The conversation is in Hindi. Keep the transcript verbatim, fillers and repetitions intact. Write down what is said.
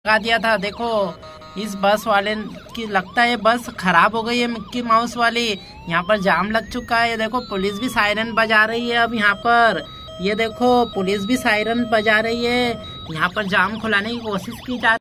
लगा दिया था। देखो इस बस वाले की लगता है बस खराब हो गई है मिक्की माउस वाली। यहाँ पर जाम लग चुका है। देखो पुलिस भी सायरन बजा रही है अब यहाँ पर। ये देखो पुलिस भी सायरन बजा रही है। यहाँ पर जाम खुलाने की कोशिश की जा